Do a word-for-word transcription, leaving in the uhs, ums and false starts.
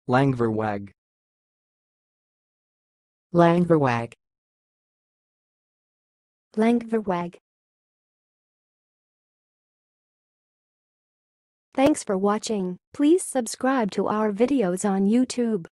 Langverwag. langverwag, langverwag. Thanks for watching. Please subscribe to our videos on YouTube.